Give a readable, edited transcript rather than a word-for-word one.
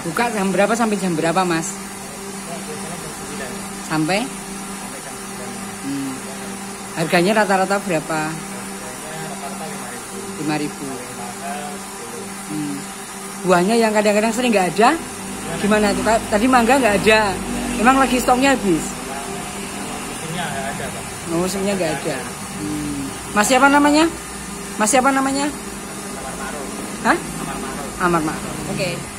Buka jam berapa sampai jam berapa, Mas? Sampai? Harganya rata-rata berapa? 5.000. Buahnya yang kadang-kadang sering nggak ada? Gimana tuh? Tadi mangga nggak ada. Emang lagi stoknya habis? Musimnya nggak ada, Pak. Oh, musimnya nggak ada. Mas siapa namanya? Mas siapa namanya? Amar Ma'ruf. Hah? Amar Ma'ruf. Amar Ma'ruf. Oke.